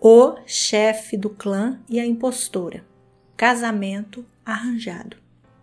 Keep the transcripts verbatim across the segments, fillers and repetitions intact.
O chefe do clã e a impostora. Casamento arranjado.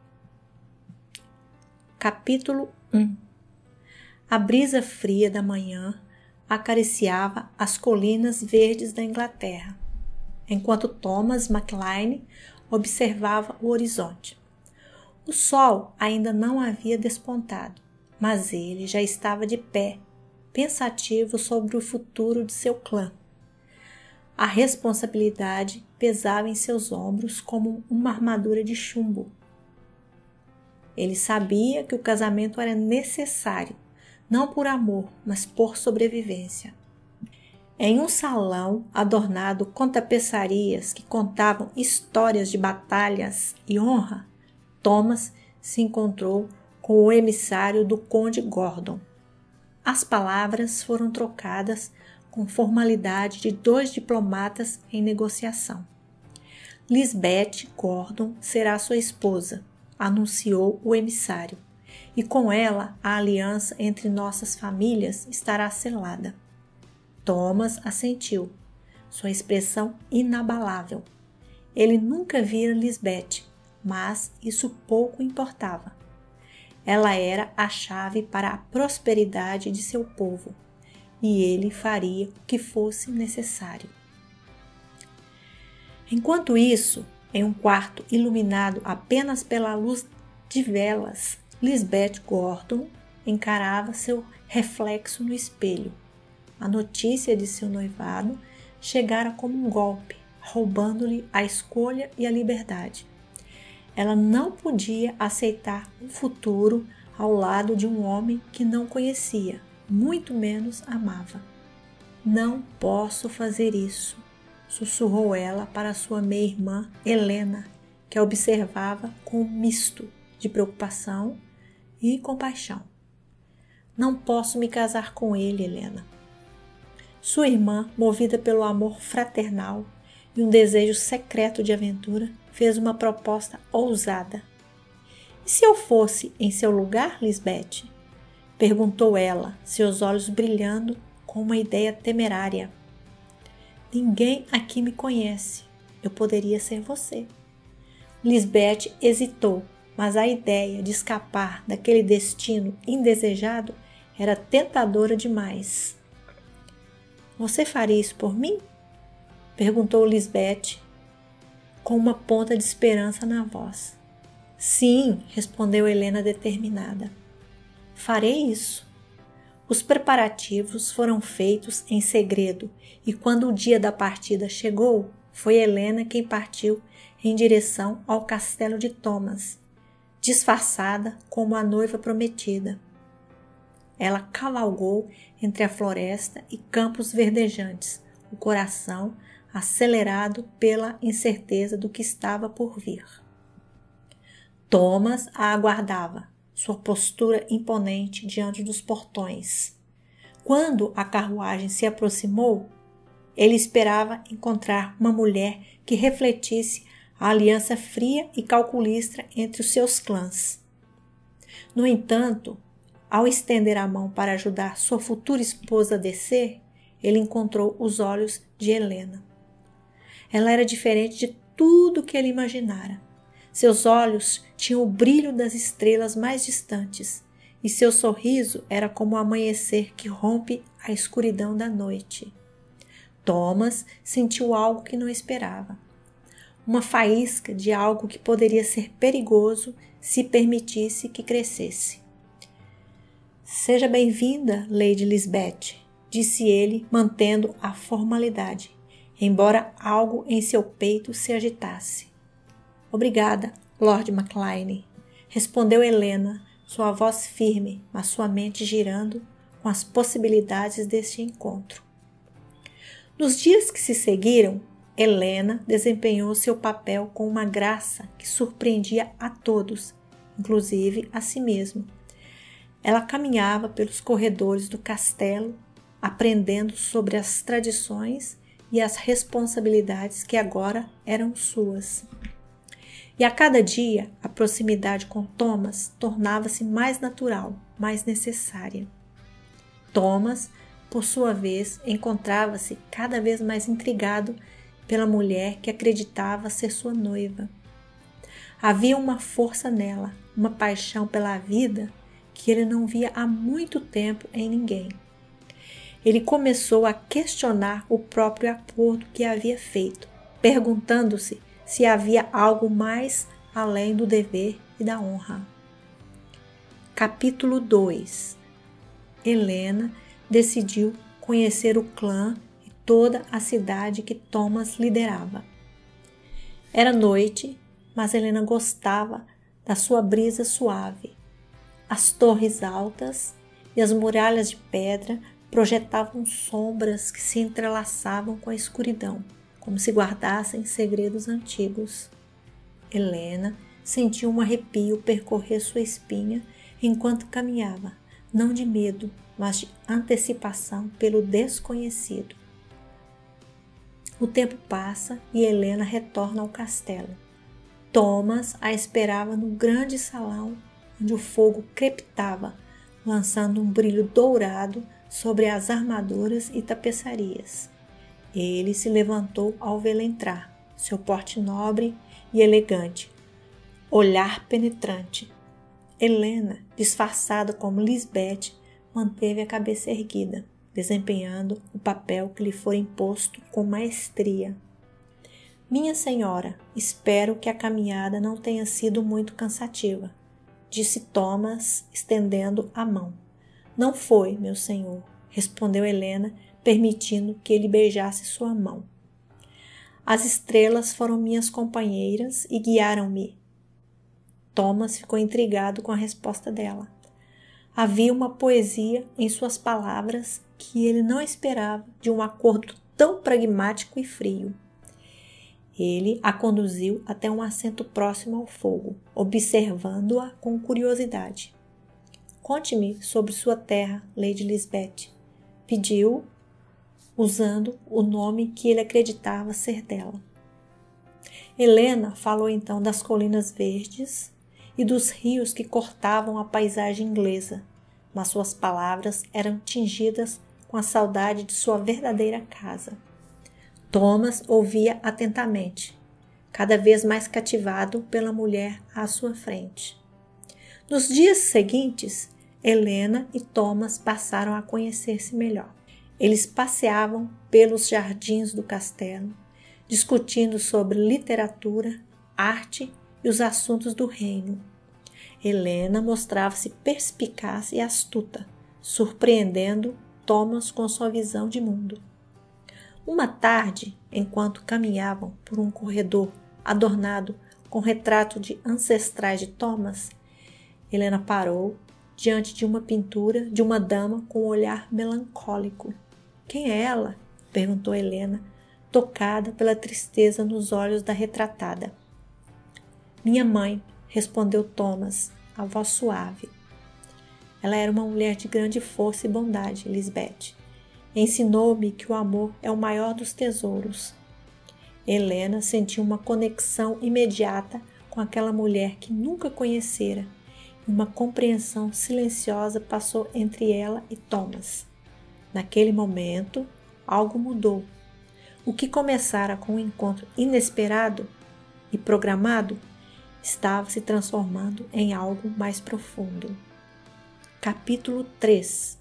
Capítulo um. A brisa fria da manhã acariciava as colinas verdes da Inglaterra, enquanto Thomas McLean observava o horizonte. O sol ainda não havia despontado, mas ele já estava de pé, pensativo sobre o futuro de seu clã. A responsabilidade pesava em seus ombros como uma armadura de chumbo. Ele sabia que o casamento era necessário, não por amor, mas por sobrevivência. Em um salão adornado com tapeçarias que contavam histórias de batalhas e honra, Thomas se encontrou com o emissário do Conde Gordon. As palavras foram trocadas com formalidade de dois diplomatas em negociação. Lisbeth Gordon será sua esposa, anunciou o emissário, e com ela a aliança entre nossas famílias estará selada. Thomas assentiu, sua expressão inabalável. Ele nunca vira Lisbeth, mas isso pouco importava. Ela era a chave para a prosperidade de seu povo, e ele faria o que fosse necessário. Enquanto isso, em um quarto iluminado apenas pela luz de velas, Lisbeth Gordon encarava seu reflexo no espelho. A notícia de seu noivado chegara como um golpe, roubando-lhe a escolha e a liberdade. Ela não podia aceitar um futuro ao lado de um homem que não conhecia, muito menos amava. Não posso fazer isso, sussurrou ela para sua meia-irmã Helena, que a observava com um misto de preocupação e compaixão. Não posso me casar com ele, Helena. Sua irmã, movida pelo amor fraternal e um desejo secreto de aventura, fez uma proposta ousada. E se eu fosse em seu lugar, Lisbeth? Perguntou ela, seus olhos brilhando com uma ideia temerária. Ninguém aqui me conhece. Eu poderia ser você. Lisbeth hesitou, mas a ideia de escapar daquele destino indesejado era tentadora demais. Você faria isso por mim? Perguntou Lisbeth com uma ponta de esperança na voz. Sim, respondeu Helena determinada. Farei isso. Os preparativos foram feitos em segredo e quando o dia da partida chegou, foi Helena quem partiu em direção ao castelo de Thomas, disfarçada como a noiva prometida. Ela cavalgou entre a floresta e campos verdejantes, o coração acelerado pela incerteza do que estava por vir. Thomas a aguardava, sua postura imponente diante dos portões. Quando a carruagem se aproximou, ele esperava encontrar uma mulher que refletisse a aliança fria e calculista entre os seus clãs. No entanto, ao estender a mão para ajudar sua futura esposa a descer, ele encontrou os olhos de Helena. Ela era diferente de tudo que ele imaginara. Seus olhos tinham o brilho das estrelas mais distantes, e seu sorriso era como o amanhecer que rompe a escuridão da noite. Thomas sentiu algo que não esperava. Uma faísca de algo que poderia ser perigoso se permitisse que crescesse. Seja bem-vinda, Lady Lisbeth, disse ele, mantendo a formalidade, embora algo em seu peito se agitasse. Obrigada, Lord McLean, respondeu Helena, sua voz firme, mas sua mente girando com as possibilidades deste encontro. Nos dias que se seguiram, Helena desempenhou seu papel com uma graça que surpreendia a todos, inclusive a si mesma. Ela caminhava pelos corredores do castelo, aprendendo sobre as tradições e as responsabilidades que agora eram suas. E a cada dia, a proximidade com Thomas tornava-se mais natural, mais necessária. Thomas por sua vez, encontrava-se cada vez mais intrigado pela mulher que acreditava ser sua noiva. Havia uma força nela, uma paixão pela vida que ele não via há muito tempo em ninguém. Ele começou a questionar o próprio acordo que havia feito, perguntando-se se havia algo mais além do dever e da honra. Capítulo dois. Helena decidiu conhecer o clã e toda a cidade que Thomas liderava. Era noite, mas Helena gostava da sua brisa suave. As torres altas e as muralhas de pedra projetavam sombras que se entrelaçavam com a escuridão, como se guardassem segredos antigos. Helena sentiu um arrepio percorrer sua espinha enquanto caminhava, não de medo, mas de antecipação pelo desconhecido. O tempo passa e Helena retorna ao castelo. Thomas a esperava no grande salão, onde o fogo crepitava, lançando um brilho dourado sobre as armaduras e tapeçarias. Ele se levantou ao vê-la entrar, seu porte nobre e elegante, olhar penetrante. Helena, disfarçada como Lisbeth, manteve a cabeça erguida, desempenhando o papel que lhe foi imposto com maestria. Minha senhora, espero que a caminhada não tenha sido muito cansativa, disse Thomas, estendendo a mão. Não foi, meu senhor, respondeu Helena, permitindo que ele beijasse sua mão. As estrelas foram minhas companheiras e guiaram-me. Thomas ficou intrigado com a resposta dela. Havia uma poesia em suas palavras que ele não esperava de um acordo tão pragmático e frio. Ele a conduziu até um assento próximo ao fogo, observando-a com curiosidade. Conte-me sobre sua terra, Lady Lisbeth, pediu, usando o nome que ele acreditava ser dela. Helena falou então das colinas verdes e dos rios que cortavam a paisagem inglesa, mas suas palavras eram tingidas com a saudade de sua verdadeira casa. Thomas ouvia atentamente, cada vez mais cativado pela mulher à sua frente. Nos dias seguintes, Helena e Thomas passaram a conhecer-se melhor. Eles passeavam pelos jardins do castelo, discutindo sobre literatura, arte e os assuntos do reino. Helena mostrava-se perspicaz e astuta, surpreendendo Thomas com sua visão de mundo. Uma tarde, enquanto caminhavam por um corredor adornado com retrato de ancestrais de Thomas, Helena parou diante de uma pintura de uma dama com um olhar melancólico. Quem é ela? Perguntou Helena, tocada pela tristeza nos olhos da retratada. Minha mãe, respondeu Thomas, a voz suave. Ela era uma mulher de grande força e bondade, Lisbeth. Ensinou-me que o amor é o maior dos tesouros. Helena sentiu uma conexão imediata com aquela mulher que nunca conhecera. Uma compreensão silenciosa passou entre ela e Thomas. Naquele momento, algo mudou. O que começara com um encontro inesperado e programado estava se transformando em algo mais profundo. Capítulo três.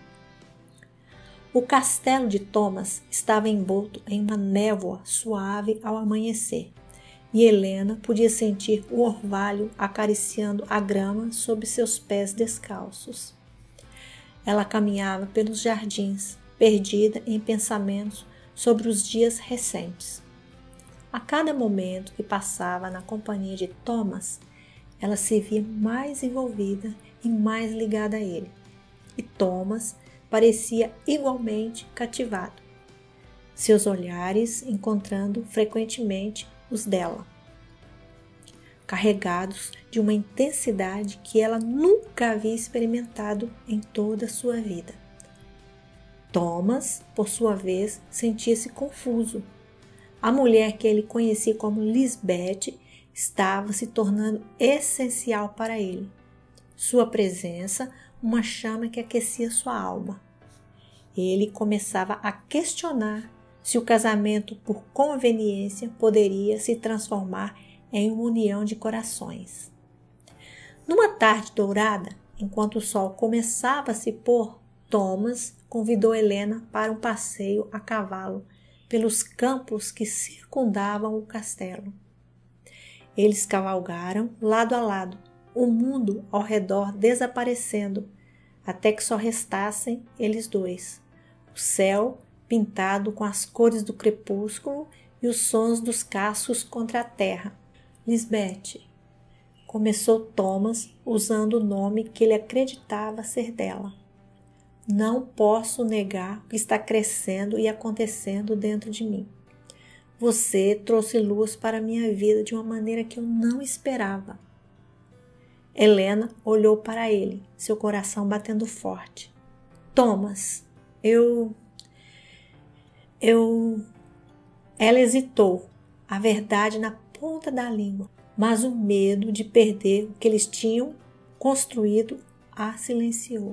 O castelo de Thomas estava envolto em uma névoa suave ao amanhecer, e Helena podia sentir o orvalho acariciando a grama sob seus pés descalços. Ela caminhava pelos jardins, perdida em pensamentos sobre os dias recentes. A cada momento que passava na companhia de Thomas, ela se via mais envolvida e mais ligada a ele. E Thomas parecia igualmente cativado, seus olhares encontrando frequentemente os dela, carregados de uma intensidade que ela nunca havia experimentado em toda a sua vida. Thomas, por sua vez, sentia-se confuso. A mulher que ele conhecia como Lisbeth estava se tornando essencial para ele. Sua presença, uma chama que aquecia sua alma. Ele começava a questionar se o casamento por conveniência poderia se transformar em uma união de corações. Numa tarde dourada, enquanto o sol começava a se pôr, Thomas convidou Helena para um passeio a cavalo pelos campos que circundavam o castelo. Eles cavalgaram lado a lado, o mundo ao redor desaparecendo, até que só restassem eles dois. O céu pintado com as cores do crepúsculo e os sons dos cascos contra a terra. Lisbeth, começou Thomas usando o nome que ele acreditava ser dela. Não posso negar o que está crescendo e acontecendo dentro de mim. Você trouxe luz para a minha vida de uma maneira que eu não esperava. Helena olhou para ele, seu coração batendo forte. Thomas, eu... Eu... Ela hesitou, a verdade na ponta da língua, mas o medo de perder o que eles tinham construído a silenciou.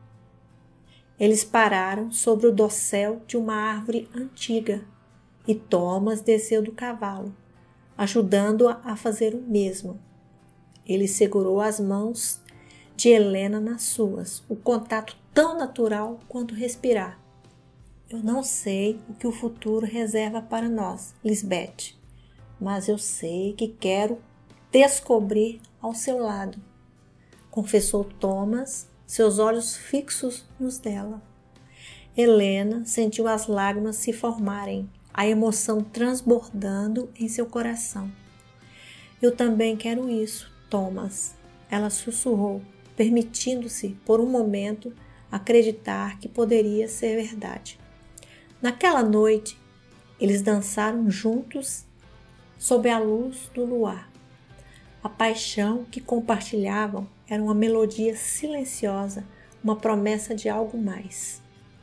Eles pararam sobre o dossel de uma árvore antiga e Thomas desceu do cavalo, ajudando-a a fazer o mesmo. Ele segurou as mãos de Helena nas suas, o contato tão natural quanto respirar. Eu não sei o que o futuro reserva para nós, Lisbeth, mas eu sei que quero descobrir ao seu lado, confessou Thomas, seus olhos fixos nos dela. Helena sentiu as lágrimas se formarem, a emoção transbordando em seu coração. Eu também quero isso, Thomas, ela sussurrou, permitindo-se, por um momento, acreditar que poderia ser verdade. Naquela noite, eles dançaram juntos sob a luz do luar. A paixão que compartilhavam era uma melodia silenciosa, uma promessa de algo mais.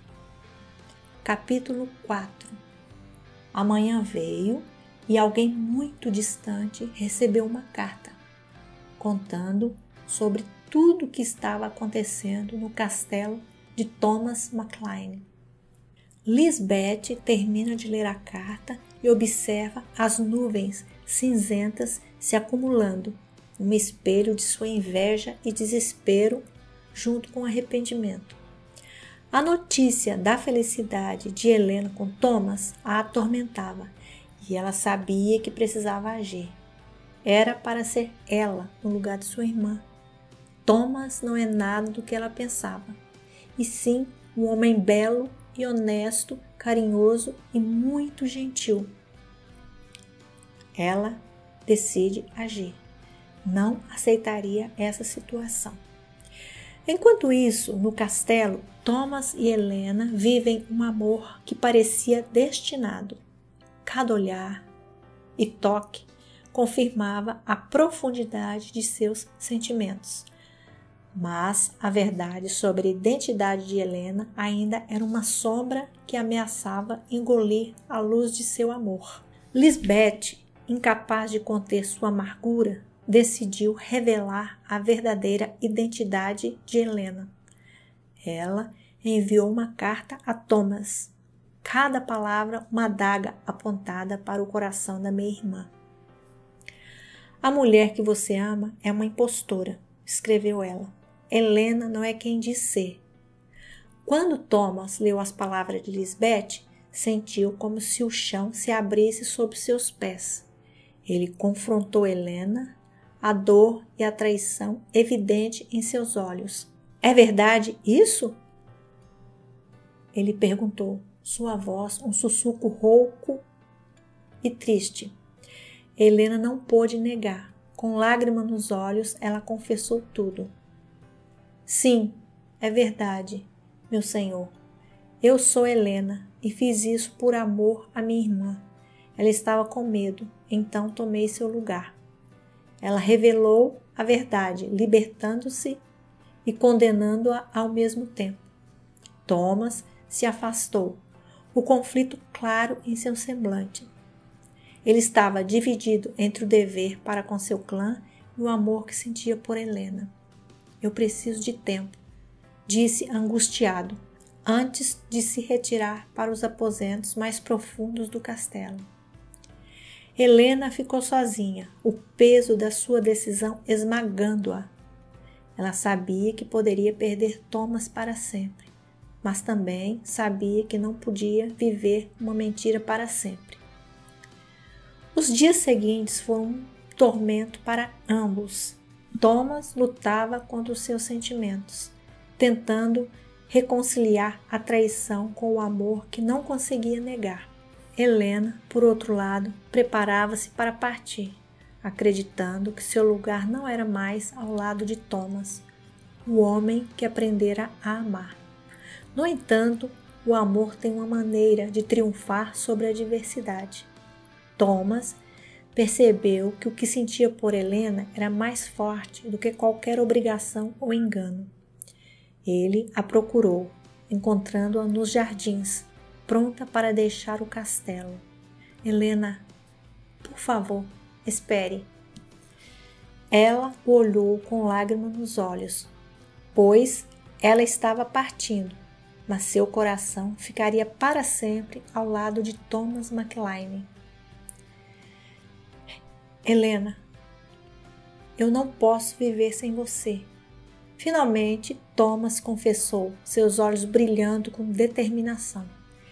Capítulo quatro. Amanhã veio e alguém muito distante recebeu uma carta, contando sobre tudo o que estava acontecendo no castelo de Thomas McLean. Lisbeth termina de ler a carta e observa as nuvens cinzentas se acumulando, um espelho de sua inveja e desespero junto com arrependimento. A notícia da felicidade de Helena com Thomas a atormentava e ela sabia que precisava agir. Era para ser ela no lugar de sua irmã. Thomas não é nada do que ela pensava, e sim um homem belo e honesto, carinhoso e muito gentil. Ela decide agir. Não aceitaria essa situação. Enquanto isso, no castelo, Thomas e Helena vivem um amor que parecia destinado. Cada olhar e toque confirmava a profundidade de seus sentimentos. Mas a verdade sobre a identidade de Helena ainda era uma sombra que ameaçava engolir a luz de seu amor. Lisbeth, incapaz de conter sua amargura, decidiu revelar a verdadeira identidade de Helena. Ela enviou uma carta a Thomas, cada palavra uma adaga apontada para o coração da minha irmã. A mulher que você ama é uma impostora, escreveu ela. Helena não é quem diz ser. Quando Thomas leu as palavras de Lisbeth, sentiu como se o chão se abrisse sob seus pés. Ele confrontou Helena, a dor e a traição evidente em seus olhos. É verdade isso? Ele perguntou, sua voz um sussurro rouco e triste. Helena não pôde negar. Com lágrimas nos olhos, ela confessou tudo. Sim, é verdade, meu senhor. Eu sou Helena e fiz isso por amor à minha irmã. Ela estava com medo, então tomei seu lugar. Ela revelou a verdade, libertando-se e condenando-a ao mesmo tempo. Thomas se afastou, o conflito claro em seu semblante. Ele estava dividido entre o dever para com seu clã e o amor que sentia por Helena. Eu preciso de tempo, disse angustiado. antes de se retirar para os aposentos mais profundos do castelo. Helena ficou sozinha, o peso da sua decisão esmagando-a. Ela sabia que poderia perder Thomas para sempre, mas também sabia que não podia viver uma mentira para sempre. Os dias seguintes foram um tormento para ambos. Thomas lutava contra os seus sentimentos, tentando reconciliar a traição com o amor que não conseguia negar. Helena, por outro lado, preparava-se para partir, acreditando que seu lugar não era mais ao lado de Thomas, o homem que aprendera a amar. No entanto, o amor tem uma maneira de triunfar sobre a adversidade. Thomas percebeu que o que sentia por Helena era mais forte do que qualquer obrigação ou engano. Ele a procurou, encontrando-a nos jardins, pronta para deixar o castelo. Helena, por favor, espere. Ela o olhou com lágrimas nos olhos, pois ela estava partindo, mas seu coração ficaria para sempre ao lado de Thomas McLean. Helena, eu não posso viver sem você. Finalmente, Thomas confessou, seus olhos brilhando com determinação.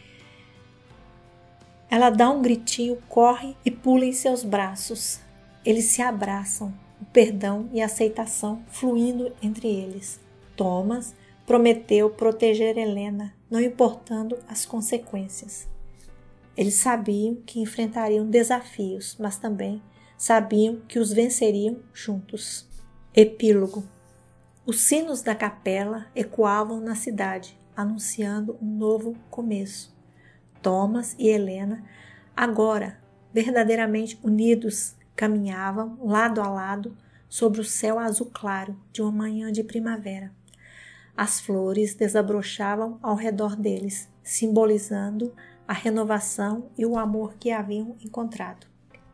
Ela dá um gritinho, corre e pula em seus braços. Eles se abraçam, o perdão e a aceitação fluindo entre eles. Thomas prometeu proteger Helena, não importando as consequências. Eles sabiam que enfrentariam desafios, mas também sabiam que os venceriam juntos. Epílogo. Os sinos da capela ecoavam na cidade, anunciando um novo começo. Thomas e Helena, agora verdadeiramente unidos, caminhavam lado a lado sobre o céu azul claro de uma manhã de primavera. As flores desabrochavam ao redor deles, simbolizando a renovação e o amor que haviam encontrado.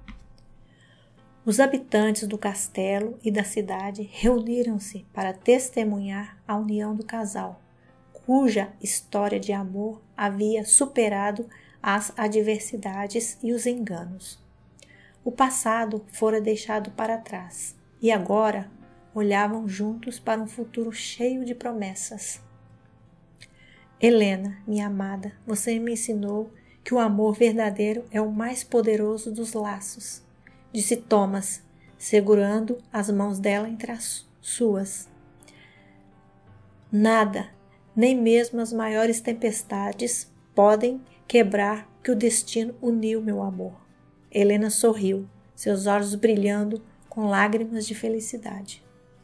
Os habitantes do castelo e da cidade reuniram-se para testemunhar a união do casal, cuja história de amor havia superado as adversidades e os enganos. O passado fora deixado para trás e agora olhavam juntos para um futuro cheio de promessas. Helena, minha amada, você me ensinou que o amor verdadeiro é o mais poderoso dos laços, disse Thomas, segurando as mãos dela entre as suas. Nada, nem mesmo as maiores tempestades, podem quebrar o que o destino uniu, meu amor. Helena sorriu, seus olhos brilhando com lágrimas de felicidade.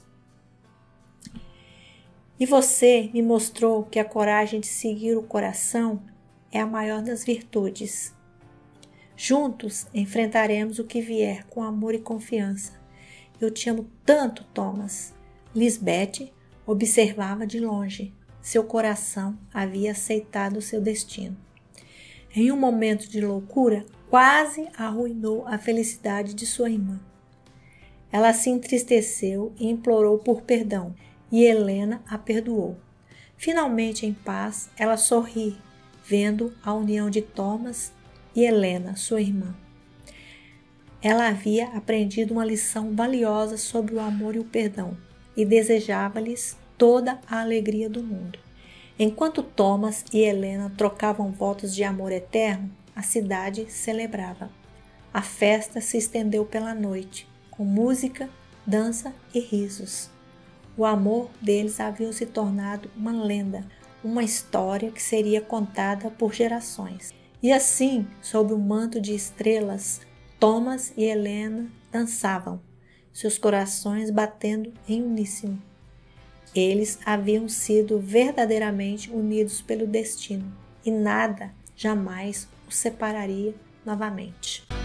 E você me mostrou que a coragem de seguir o coração é a maior das virtudes. Juntos enfrentaremos o que vier com amor e confiança. Eu te amo tanto, Thomas. Lisbeth observava de longe. Seu coração havia aceitado seu destino. Em um momento de loucura, quase arruinou a felicidade de sua irmã. Ela se entristeceu e implorou por perdão, e Helena a perdoou. Finalmente, em paz, ela sorri, vendo a união de Thomas e Helena, sua irmã. Ela havia aprendido uma lição valiosa sobre o amor e o perdão, e desejava-lhes toda a alegria do mundo. Enquanto Thomas e Helena trocavam votos de amor eterno, a cidade celebrava. A festa se estendeu pela noite, com música, dança e risos. O amor deles havia se tornado uma lenda, uma história que seria contada por gerações. E assim, sob o manto de estrelas, Thomas e Helena dançavam, seus corações batendo em uníssono. Eles haviam sido verdadeiramente unidos pelo destino, e nada jamais os separaria novamente.